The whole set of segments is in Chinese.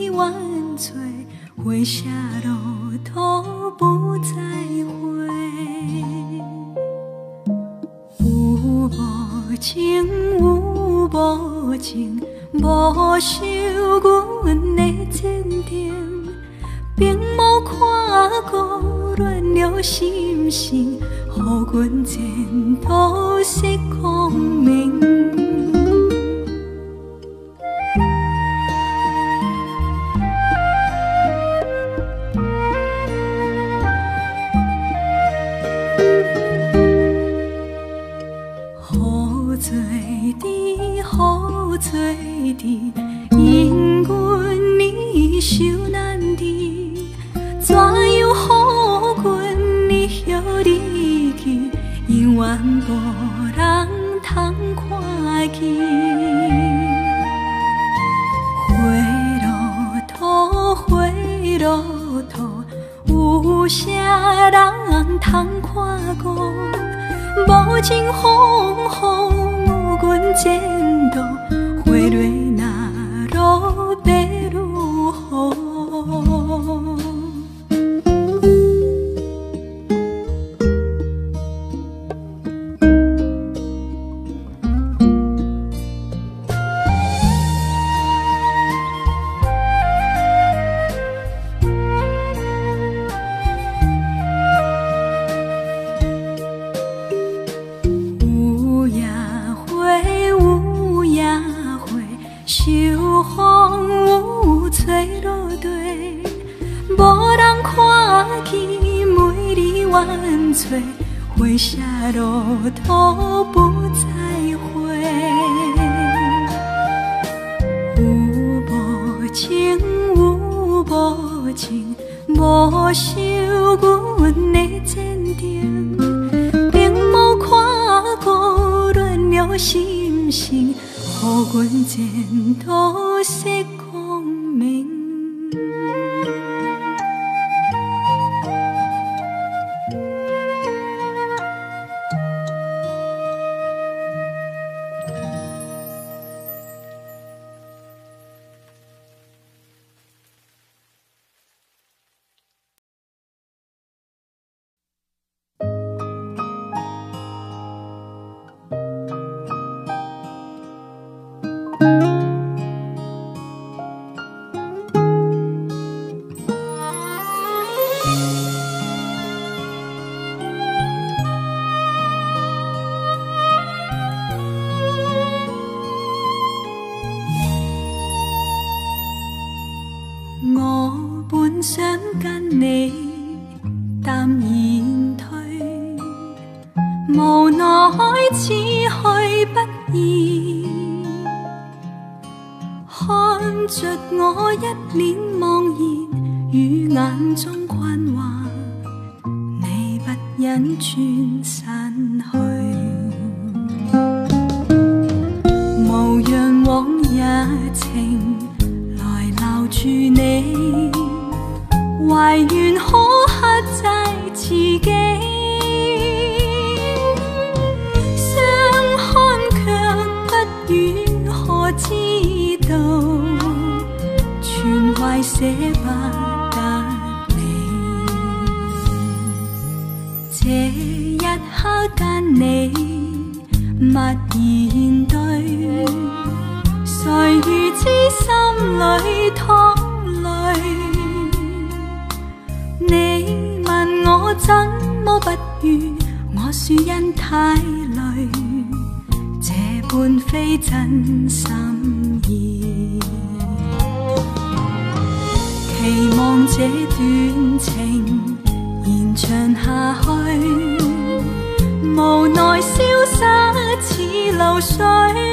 里万岁，回下路途不再回。有无情，有无情，无受阮的坚定，并无看过乱了心性，予阮前途是光明。好做滴，因阮你受难滴，怎样予阮你歇你去，永远无人通看见。回路途，有啥人通看过？无情风雨，阮前途，花蕊那落白愈好。秋风有吹落地，无人看见美丽万岁，回下路途不再回。有无情，有无情，无受阮的坚定，并无看过乱了心性，予阮前途是光明。我本想跟你淡然退，無奈此去不易，看着我一臉茫然，與眼中困惑，你不忍轉身去，無讓往日情來留住你，懷怨可克制自己，想看卻不如何知道，全懷捨不得你。這一刻間你默然對，誰如知心裏淌淚？你問我怎麼不如，我說因太累，這般非真心意。期望這段情延長下去，無奈消失似流水。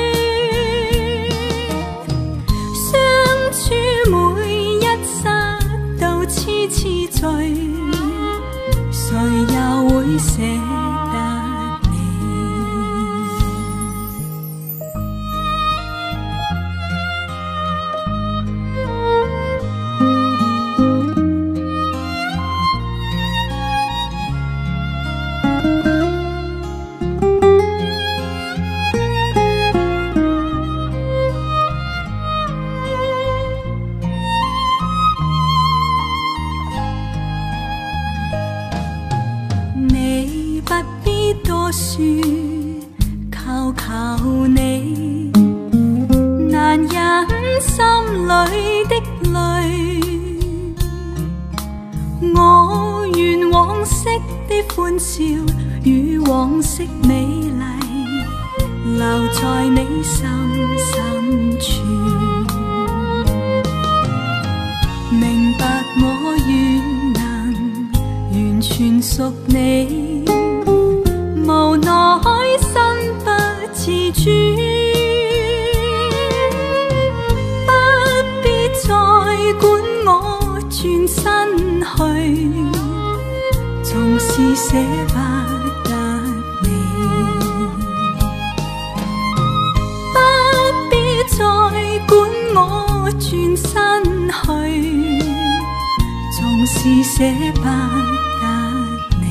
相處每一剎都痴痴醉，誰又會捨得你？ 笑與往昔美麗，留在你心深處。明白我願能完全屬你，無奈身不自主，不必再管我轉身去，總是捨不得你，不必再管我轉身去，總是捨不得你。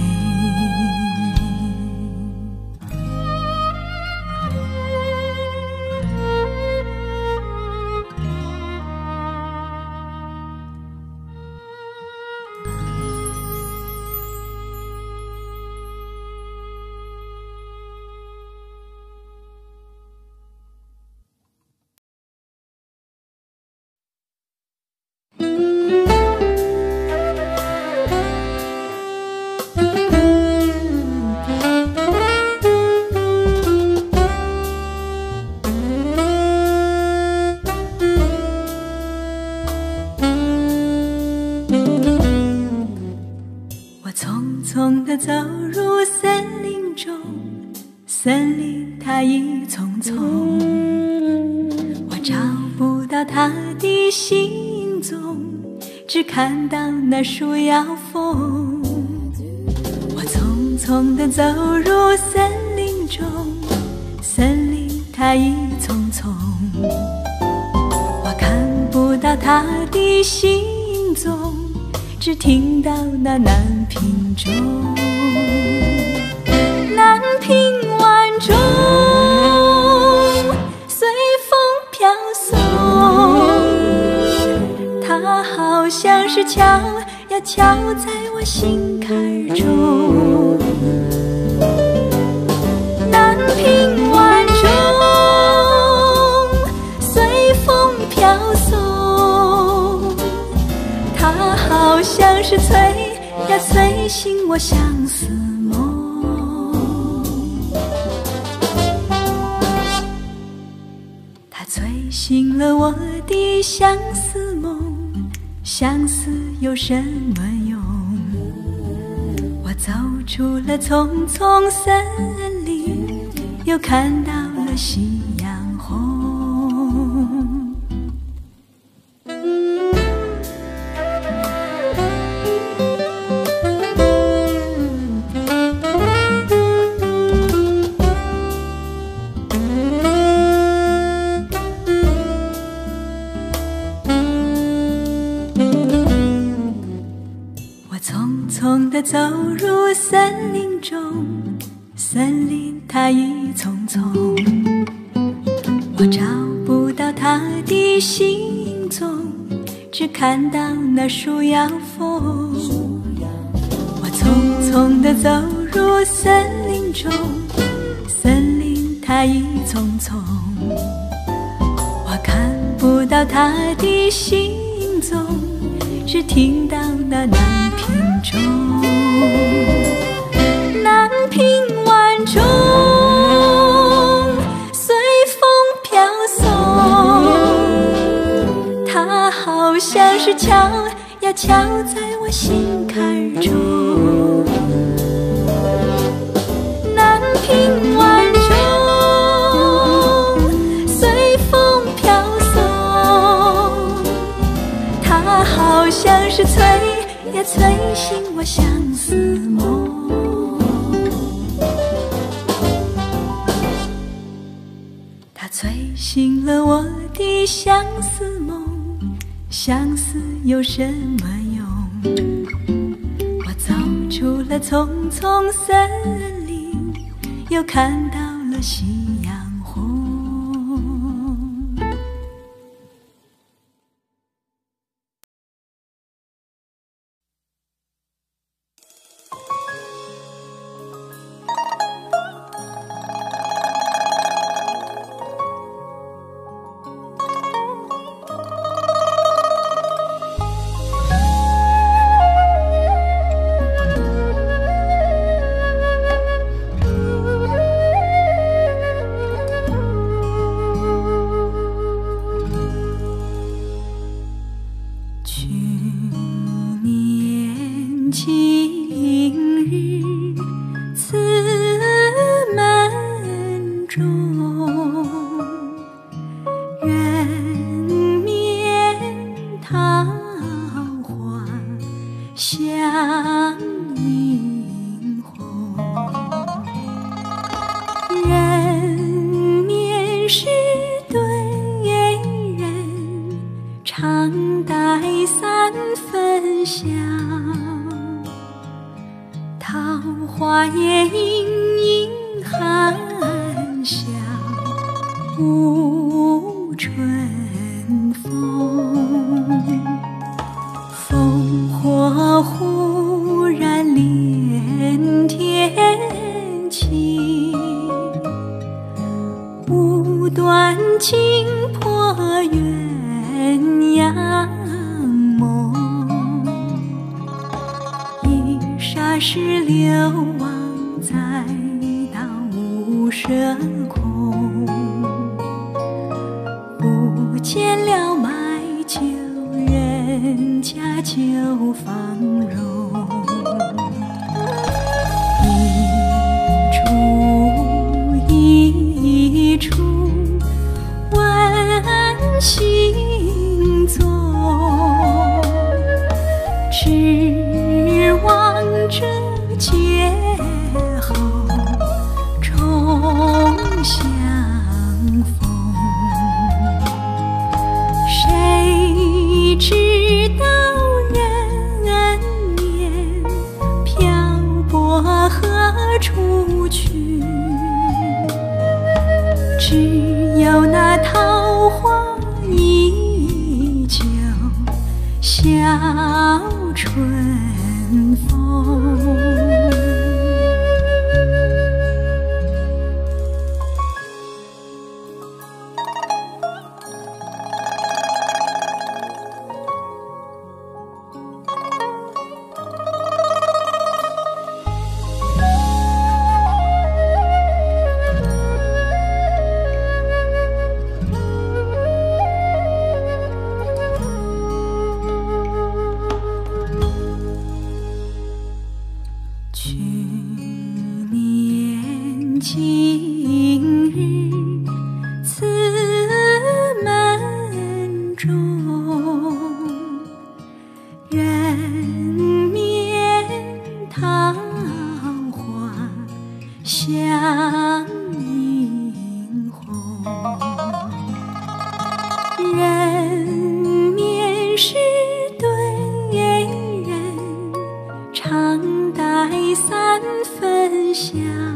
匆地走入森林中，森林它已丛丛，我找不到它的行踪，只看到那树摇风。我匆匆地走入森林中，森林它已丛丛，我看不到它的行踪，只听到那南屏钟，南屏晚钟随风飘送，它好像是敲呀敲在我心坎中。南屏晚钟随风飘送，它好像是催呀催醒我相思梦，它催醒了我的相思梦，相思有什么用？我走出了丛丛森林，又看到了夕阳红。匆地走入森林中，森林它已丛丛，我找不到它的行踪，只看到那树摇风。我匆匆地走入森林中，森林它已丛丛，我看不到它的行踪，只听到那南屏钟，南屏晚钟随风飘送，它好像是敲呀敲在我心坎中。南屏晚钟随风飘送，它好像是催呀催醒我相思梦，它催醒了我的相思梦，相思有什么用？我走出了丛丛森林，又看到了夕阳红。 今日此门中，人面桃花相映红，人面是对人，常带三分香。桃花也隐隐含香，误春风。烽火忽然连天晴，无端惊破鸳鸯梦。一霎时流亡在到无舍空，不见了买酒人家酒芳容。一处问行踪，只望这劫后重相逢。谁知道人面漂泊何处去？只有那桃花依旧，笑春风。去年今日此门中，人面桃花相映红。人面是对人，常带三分香。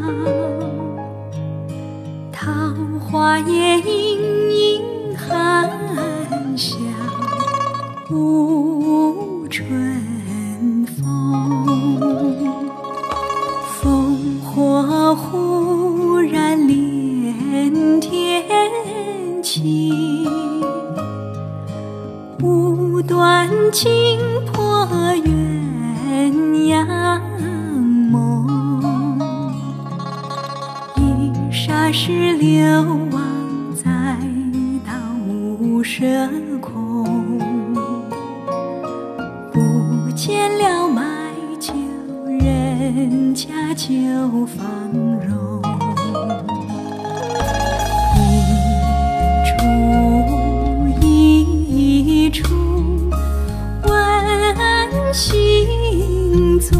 桃花也隐隐含香，误春风。烽火忽然连天晴，无端惊破鸳鸯梦。一霎时流亡在到无舍空，不见了买酒人家酒芳容。一处问行踪，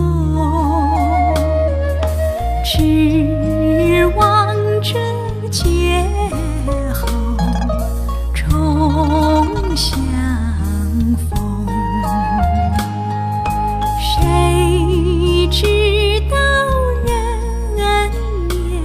只望这劫后重相逢。谁知道人面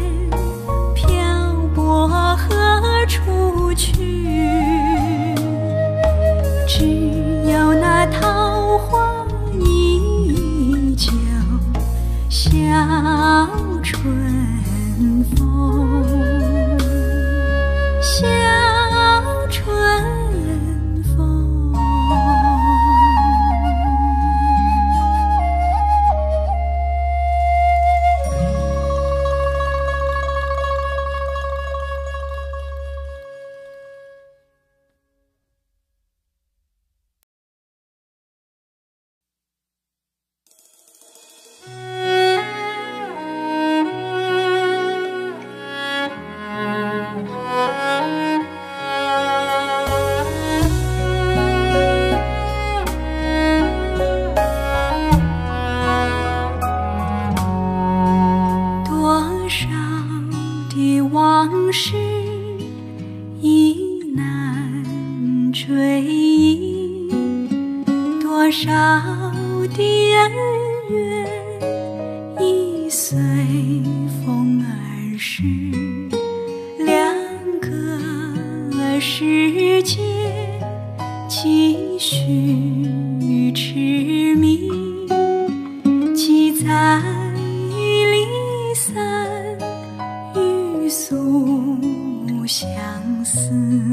多少的恩怨已随风而逝，两个世界继续痴迷，几载离散，欲诉相思。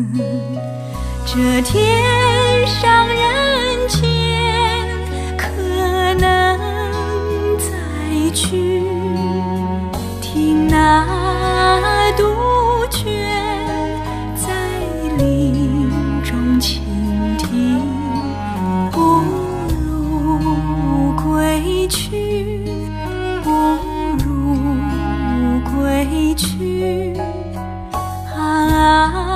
这天上人间，可能再去听那杜鹃在林中倾听，不如归去，不如归去啊。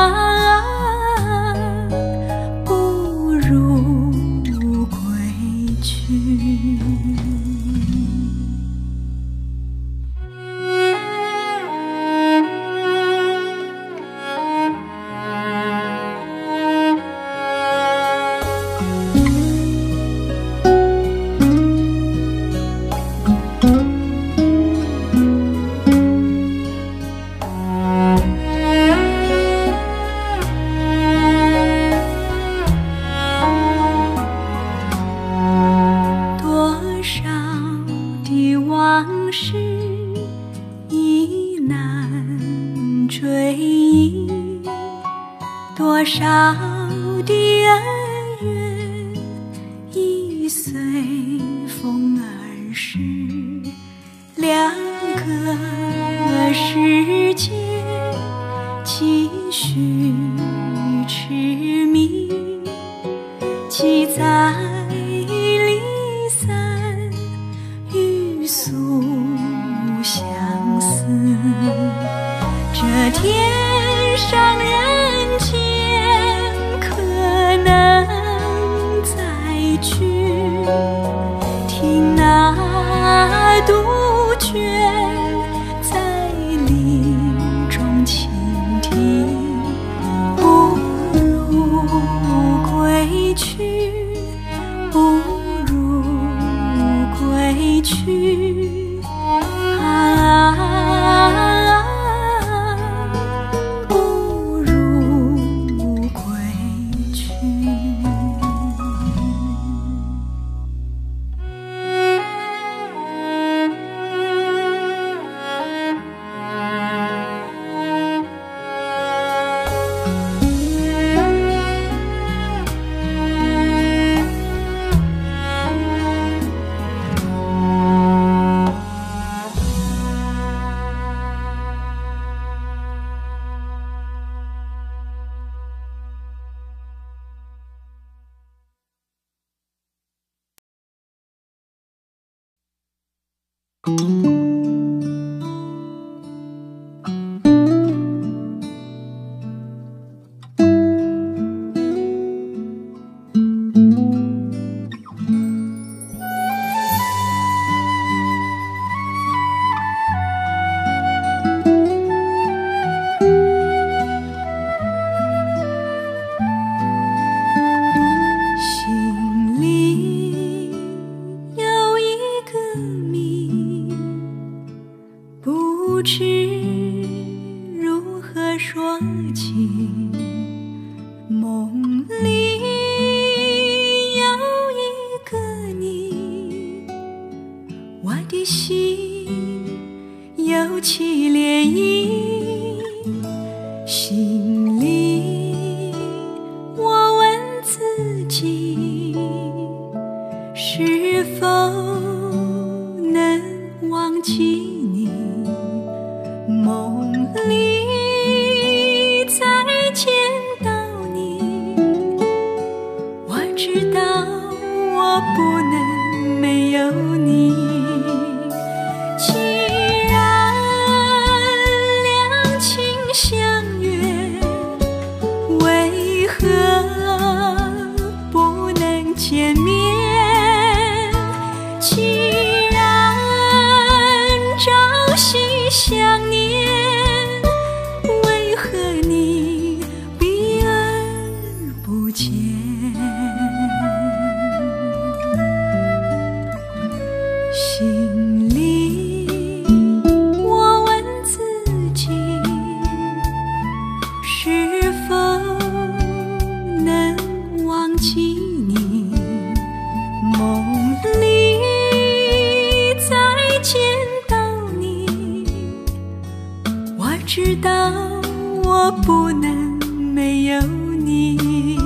多少的恩怨已随风而逝，两个世界继续痴迷，几载离散，欲诉相思。这天上人间，可能再去听那杜鹃在林中倾听，不如归去，不如归去啊。不知如何说起，梦里有一个你，我的心有起涟漪，心里我问自己，是否能忘记你？梦里再见到你，我知道我不能没有你。既然两情相悦，为何不能见面？既然朝夕相念，避而不见。 道我不能没有你。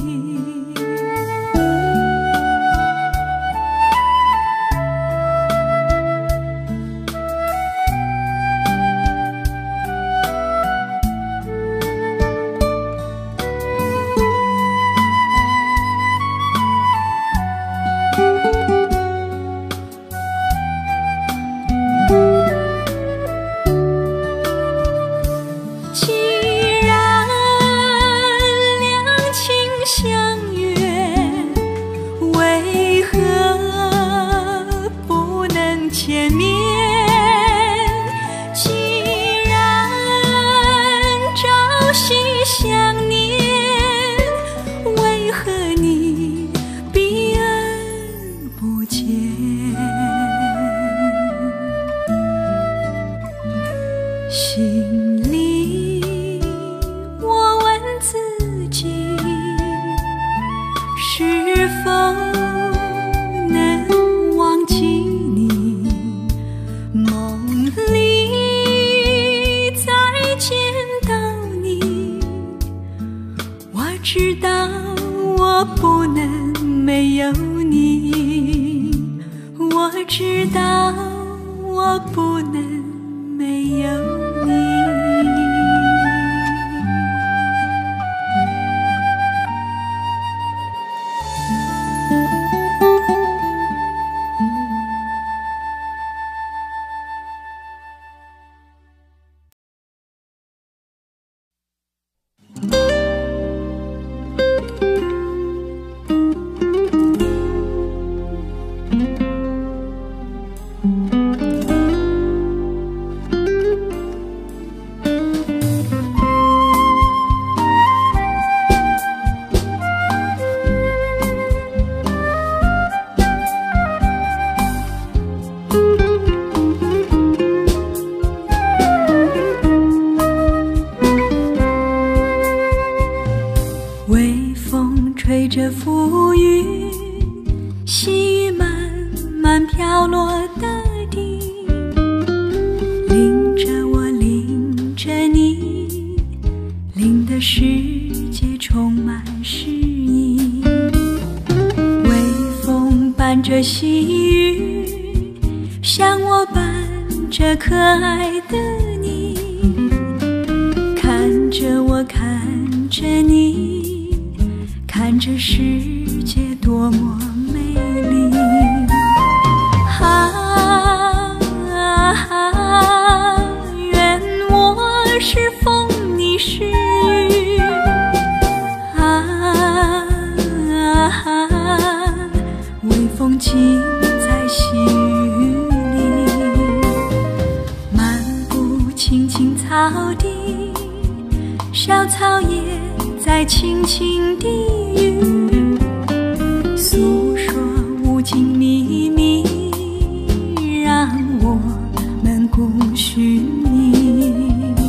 心里我问自己，是否能忘记你？梦里再见到你，我知道我不能没有你，我知道我不能没有你。微风吹着浮云，细雨慢慢飘落大地，淋着我，淋着你，淋得世界充满诗意。微风伴着细雨，像我伴着可爱的你，看着我，看着你，看这世界多么美丽。愿我是风，你是雨。微风轻在细雨里，漫步青青草地，小草也在轻轻地语，诉说无尽秘密，让我们共寻觅。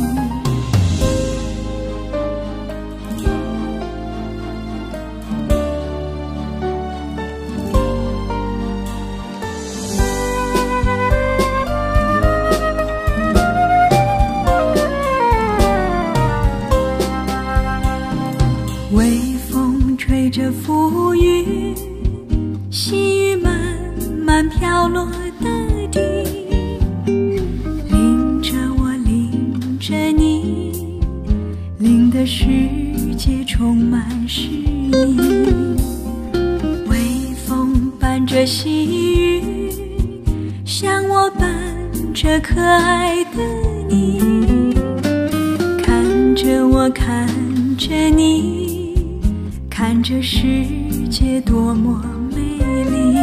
微风吹着浮云，细雨慢慢飘落大地，淋着我，淋着你，淋得世界充满诗意。微风伴着细雨，像我伴着可爱的你，看着我，看着你，看这世界多么美丽。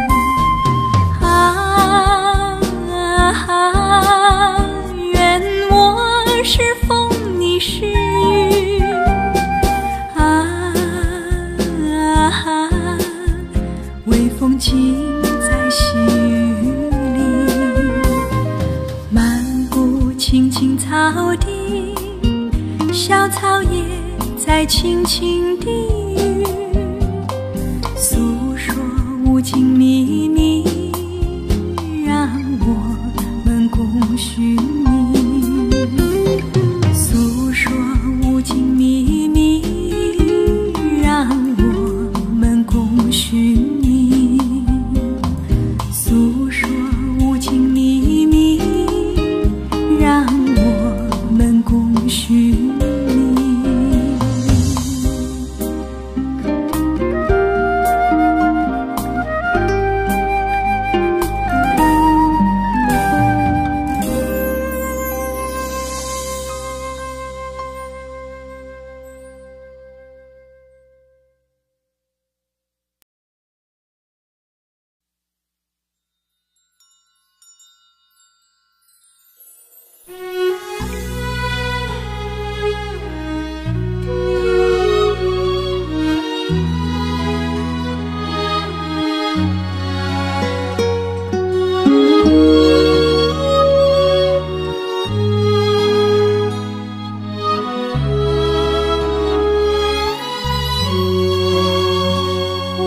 愿我是风，你是雨。微风轻在细雨里，漫步青青草地，小草也在轻轻地语，诉说无尽秘密，让我们共寻觅。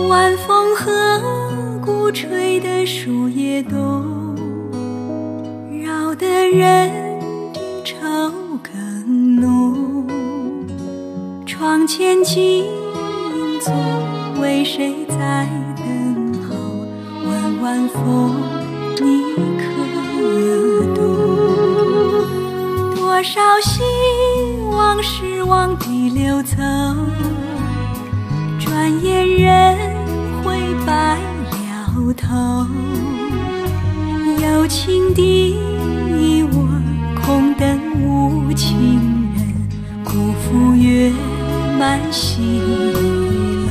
晚风和鼓吹的树叶动，扰得人的愁更浓。窗前静坐，为谁在等候？问晚风，你可懂？多少希望失望地流走，转眼人会白了头。有情的我，空等无情人，辜负月满西楼。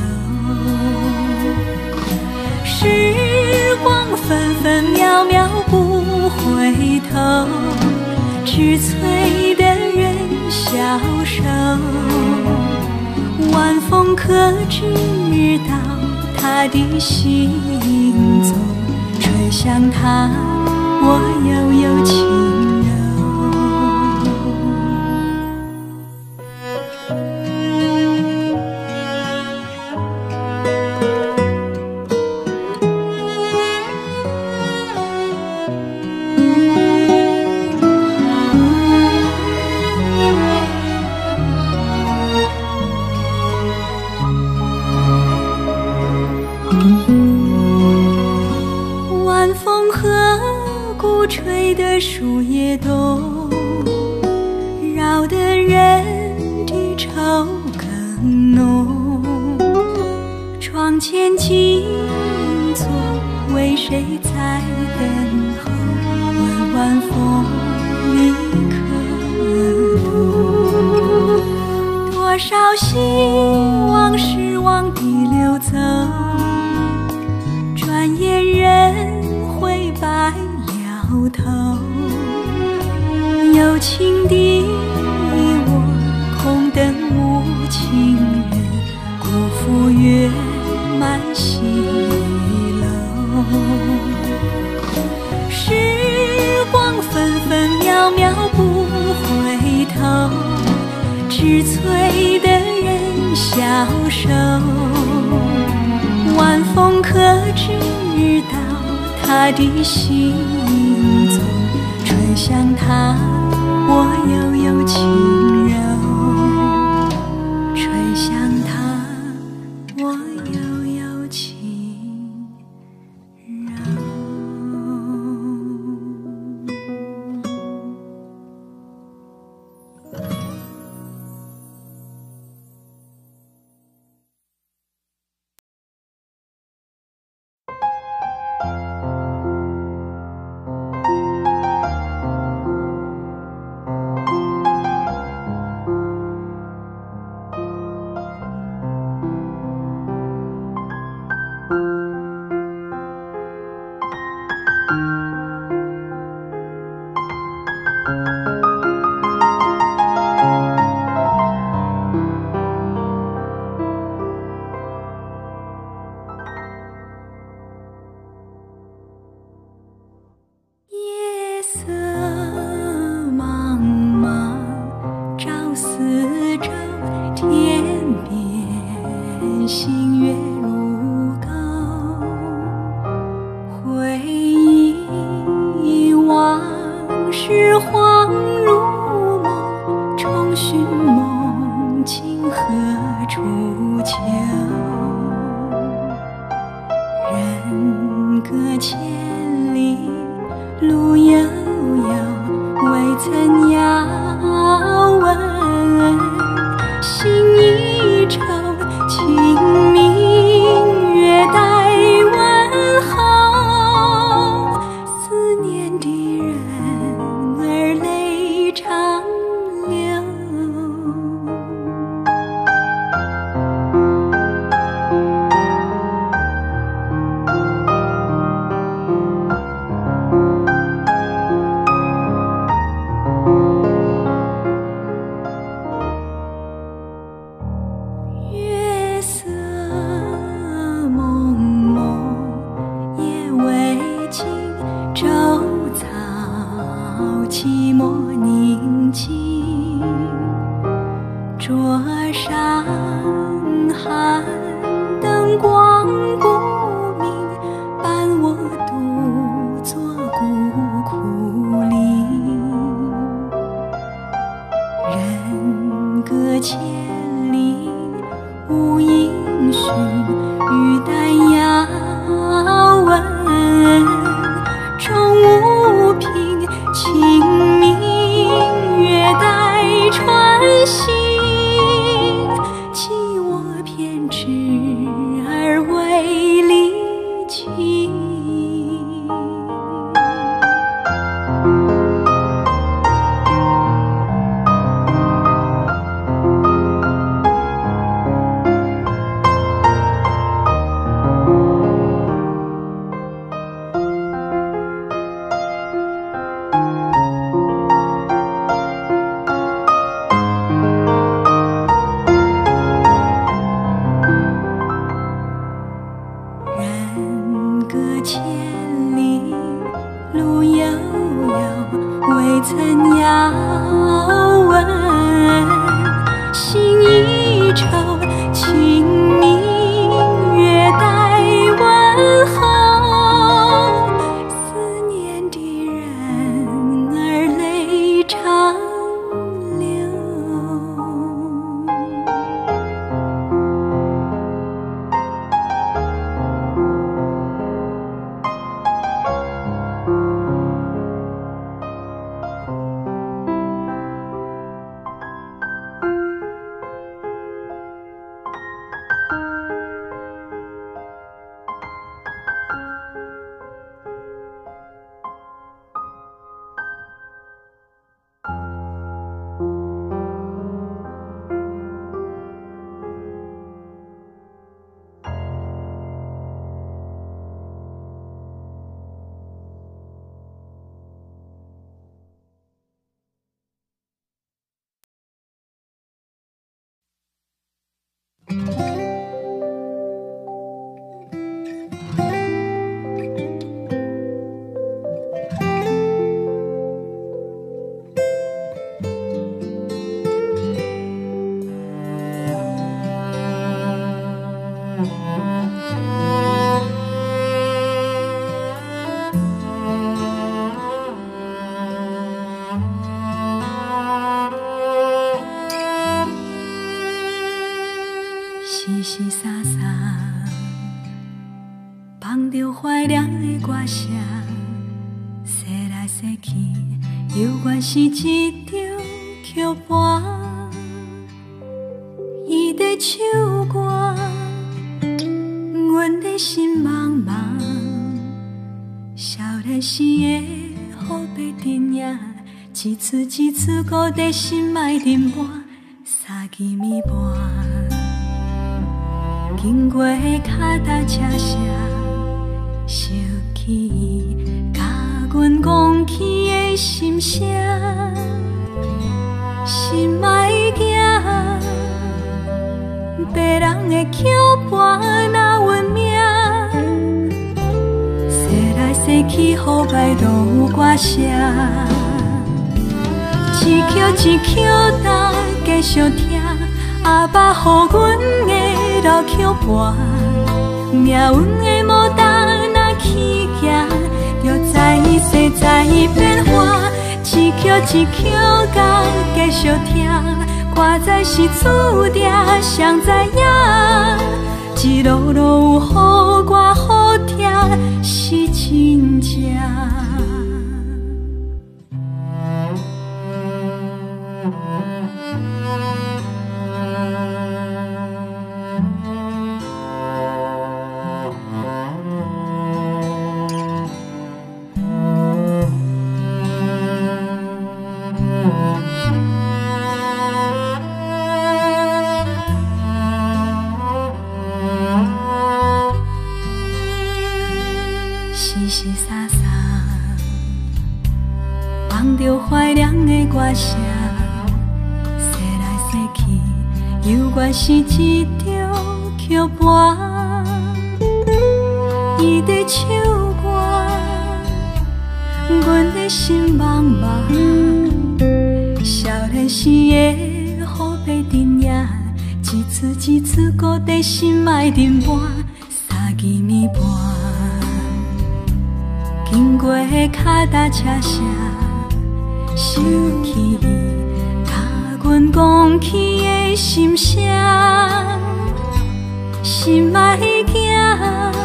时光分分秒秒不回头，只催得人消瘦。晚风可知道他的行踪？吹向他，我悠悠轻柔。晚风和鼓吹的树叶动，扰得人的愁更浓。窗前静坐，为谁在等候？问晚风，你可懂？多少希望失望地流走，转眼人会白了头。有情的我，空等无情人，辜负月满西楼。时光分分秒秒不回头，只催得人消瘦。晚风可知道他的行踪？吹向他，我悠悠轻柔。吹向他，我悠悠轻柔。夜色茫茫，照四周，天边星月如钩。回忆往事恍如梦，重寻梦境何处求？人隔千里路悠悠，未曾遥问。心一愁，清明月待问候。思念的人儿泪长流。 未曾遥闻，心一愁，清明月待问候，思念的人儿泪长流。淅淅洒洒，放着怀念的歌声，洗来洗去，犹原是一张曲盘。伊在唱歌，阮的心茫茫。少年时的好白电影，一次一次搁在心爱沉默，三更暝半。经过脚踏车声，想起甲阮讲起的心声，心爱的囝，别人的曲盘那运命，洗来洗去，好歹拢有歌声，一曲一曲当继续听，阿爸予阮的。老曲盘，命运的无当若去行，就在世在变化，一曲一曲甲继续听，看在是注定，谁知影，一路路有好歌好听，是真正。淅淅洒洒，放着怀念的歌声，洗来洗去，犹原是一张曲盘。伊在唱歌，阮的心茫茫。少年时的好白电影，一次一次搁在心爱沉默，三更暝半。经过脚踏车声，想起甲阮讲起的心声，心爱的囝，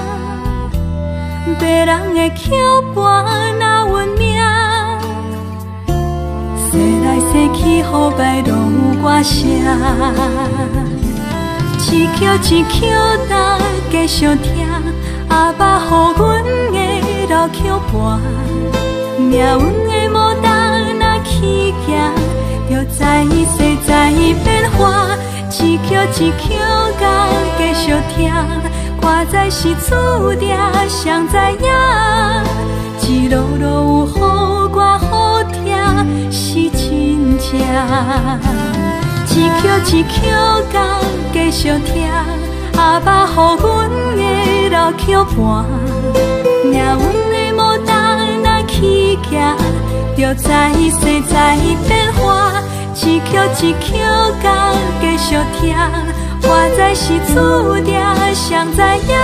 别人的曲盘那运命，洗来洗去，好歹拢有歌声，一曲一曲当继续听，阿爸予阮的。老曲盘，命运的无当若去行，就在世在变化，一曲一曲甲继续听，看在是注定，谁知影，一路路有好歌好听，是真正。一曲一曲甲继续听，阿爸予阮的老曲盘。命运的无当若去行， 着再世再变化，一曲一曲甲继续听，我在是注定谁知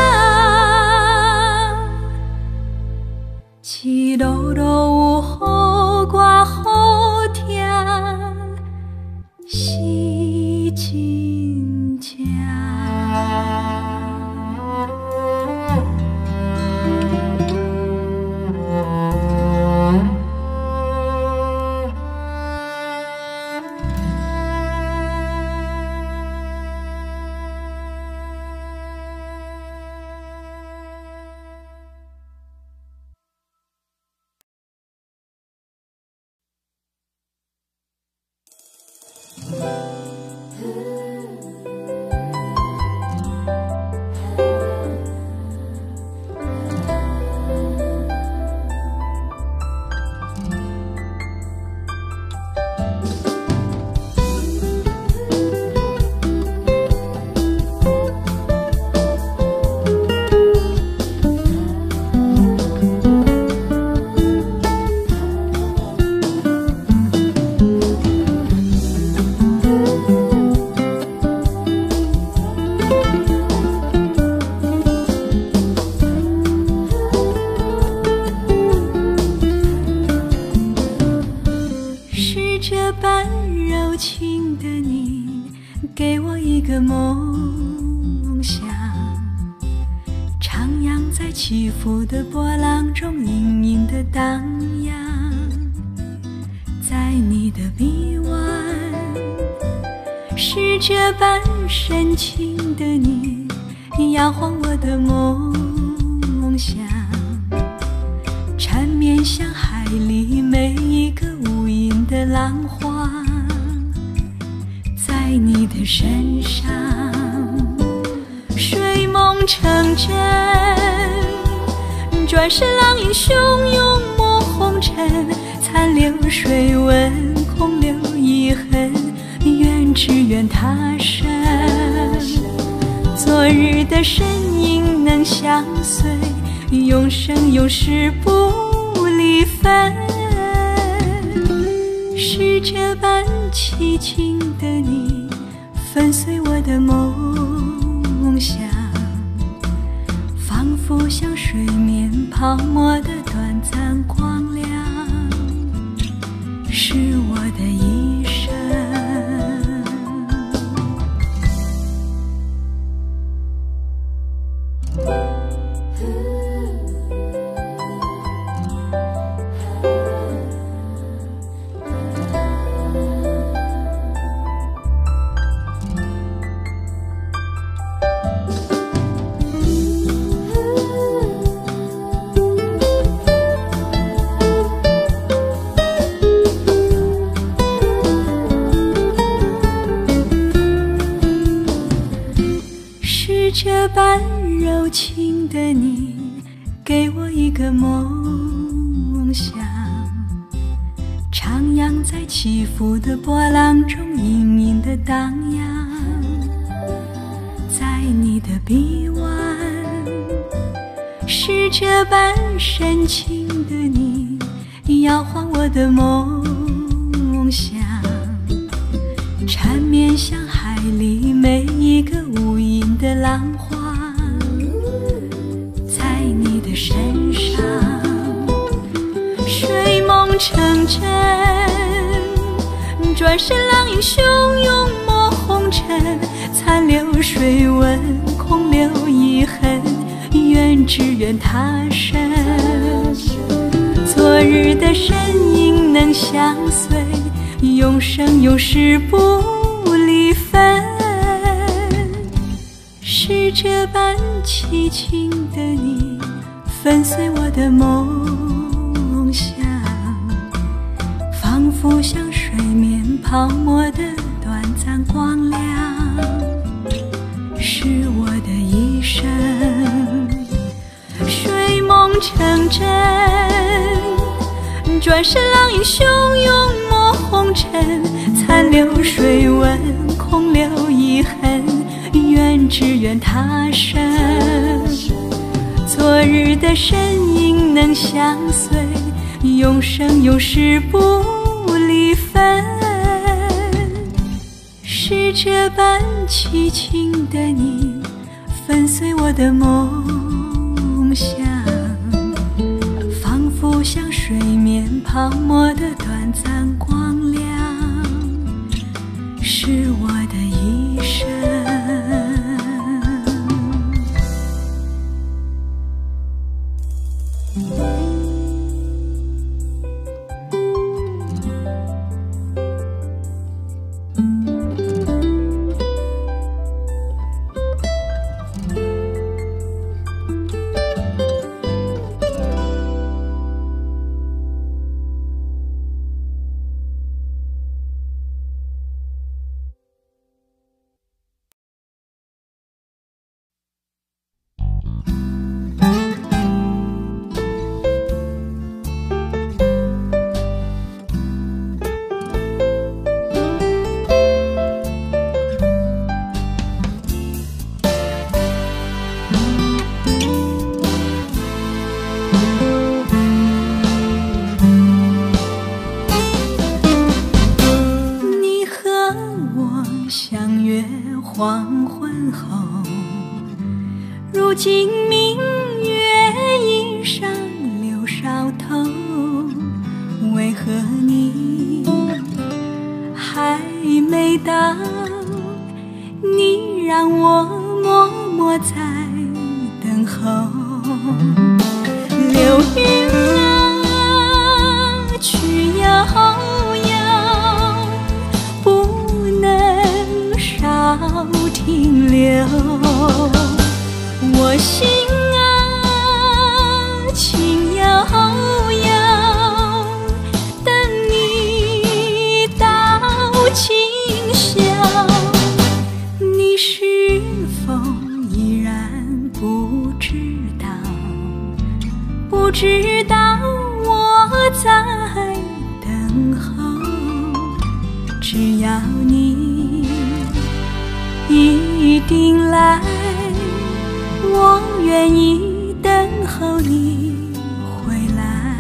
影，一路路有好我好听，是真正。给我一个梦想，徜徉在起伏的波浪中，隐隐的荡漾。在你的臂弯，是这般深情的你，摇晃我的梦想，缠绵像海里每一个无垠的浪花。在你的身上，睡梦成真，转身浪影汹涌抹红尘，残留水纹，空留遗痕，愿只愿他生。昨日的身影能相随，永生永世不离分。是这般凄情的你，粉碎我的梦想，仿佛像水面泡沫的短暂光亮，是我的一生。这般柔情的你，给我一个梦想，徜徉在起伏的波浪中，隐隐的荡漾。在你的臂弯，是这般深情的你，摇晃我的梦想，缠绵像海里每一个无垠的浪花。在你的身上，睡梦成真，转身浪影汹涌抹红尘，残留水纹，空留遗痕，愿只愿他生。昨日的身影能相随，永生永世不离分。是这般凄情的你，粉碎我的梦想，仿佛像水面泡沫的短暂光亮，是我的一生。睡梦成真，转身浪影汹涌抹红尘，残留水纹，空留遗痕，愿只愿他生。昨日的身影能相随， 永生永世不离分。是这般凄情的你，粉碎我的梦想，仿佛像水面泡沫的短暂光亮，是我的一生。黄昏后，如今明月映上柳梢头，为何你还没到？你让我默默在等候。流云啊，去遥遥，不能少停留。我心啊，情悠悠，等你到今宵。你是否依然不知道？不知道我在等候。只要你一定来，我愿意等候你回来。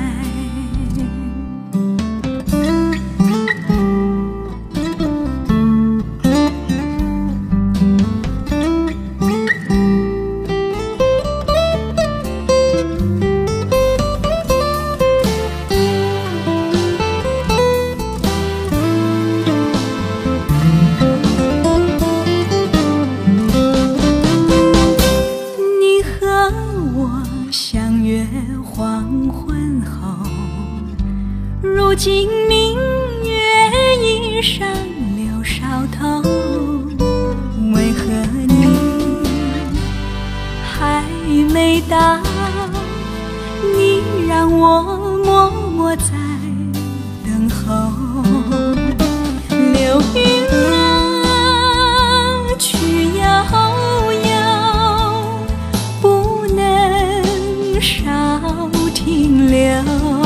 相约黄昏后，如今明月映上柳梢头，为何你还没到？你让我默默在等候。流云啊，去遥遥，不能少停留。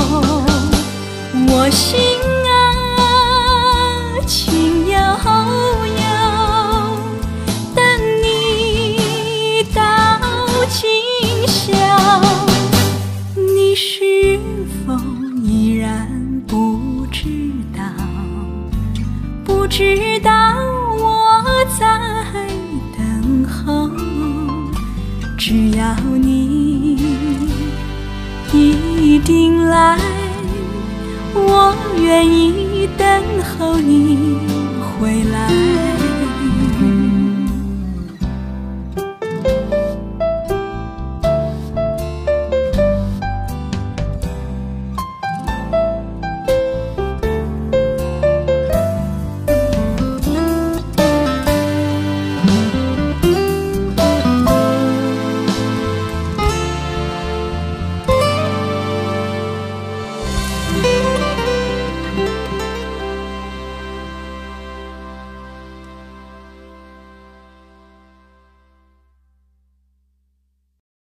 我心啊，情悠悠，等你到今宵。你是否依然不知道？不知道我在等候。只要你一定来，我愿意等候你回来。